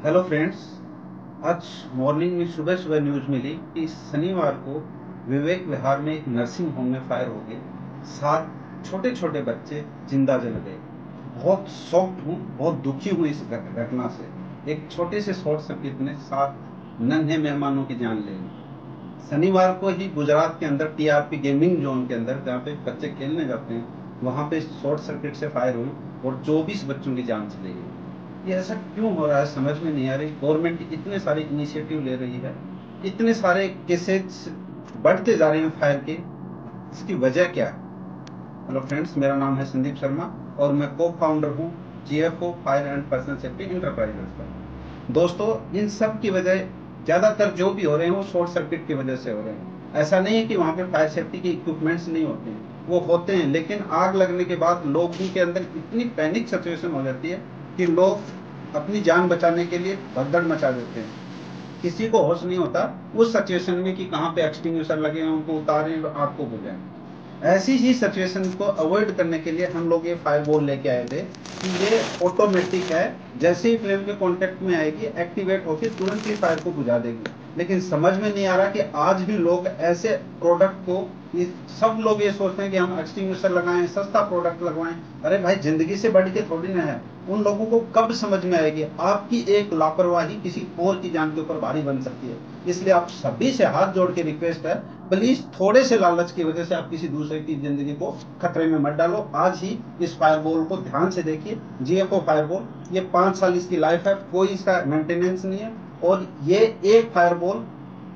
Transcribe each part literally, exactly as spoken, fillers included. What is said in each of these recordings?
Hello friends. आज morning में सुबह सुबह न्यूज़ मिली कि शनिवार को विवेक विहार में एक नर्सिंग होम में फायर हो गई। सात छोटे छोटे बच्चे जिंदा जल गए। बहुत शॉक्ड हूँ, बहुत दुखी हूँ इस घट- घटना से। एक छोटे से शॉर्ट सर्किट ने सात नन्हे मेहमानों की जान ले ली। शनिवार को ही गुजरात के अंदर टीआरपी गेमिंग जोन के अंदर जहाँ पे बच्चे खेलने जाते हैं वहाँ पे शॉर्ट सर्किट से फायर हुई और चौबीस बच्चों की जान चली गई। ये ऐसा क्यों हो रहा है समझ में नहीं आ रही। गवर्नमेंट इतने सारे इनिशिएटिव ले रही है, इतने सारे केसेस बढ़ते जा रहे हैं फायर के, इसकी वजह क्या है? हेलो फ्रेंड्स, मेरा नाम है संदीप शर्मा और मैं को फाउंडर हूँ GFO fire and personal safety enterprises का। दोस्तों, इन सब की वजह ज्यादातर जो भी हो रहे हैं वो शॉर्ट सर्किट की वजह से हो रहे हैं। ऐसा नहीं है कि वहाँ पे फायर सेफ्टी के इक्विपमेंट्स नहीं होते हैं, वो होते हैं, लेकिन आग लगने के बाद लोगों के अंदर इतनी पैनिक सिचुएशन हो जाती है कि लोग अपनी जान बचाने के लिए भगदड़ मचा देते हैं। किसी को होश नहीं होता उस सिचुएशन में कि कहाँ पे एक्सटिंग्विशर लगे हैं, उनको उतारें और आग को बुझाएं। ऐसी ही सिचुएशन को अवॉइड करने के लिए हम लोग ये फायरवॉल लेके आए थे कि ये ऑटोमेटिक है, जैसे ही फ्लेम के कांटेक्ट में आएगी एक्टिवेट होकर तुरंत ही फायर को बुझा देगी। लेकिन समझ में नहीं आ रहा कि आज भी लोग ऐसे प्रोडक्ट को, ये सब लोग ये सोचते हैं कि हम एक्सटिंग्विशर लगाएं, सस्ता प्रोडक्ट लगवाएं। अरे भाई, जिंदगी से बढ़ के थोड़ी ना है। उन लोगों को कब समझ में आएगी आपकी एक लापरवाही किसी और की जान के ऊपर भारी बन सकती है। इसलिए आप सभी से हाथ जोड़ के रिक्वेस्ट है, प्लीज थोड़े से लालच की वजह से आप किसी दूसरे की जिंदगी को खतरे में मत डालो। आज ही इस फायरवॉल को ध्यान से देखिए। जीएफओ फायरवॉल, ये पांच साल इसकी लाइफ है, कोई इसका मेंटेनेंस नहीं है और ये एक फायरवॉल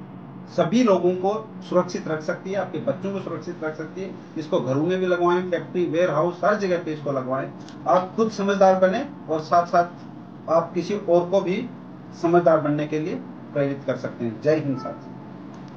सभी लोगों को सुरक्षित रख सकती है, आपके बच्चों को सुरक्षित रख सकती है। इसको घरों में भी लगवाएं, फैक्ट्री, वेयर हाउस, हर जगह पे इसको लगवाएं। आप खुद समझदार बने और साथ साथ आप किसी और को भी समझदार बनने के लिए प्रेरित कर सकते हैं। जय हिंद साथी।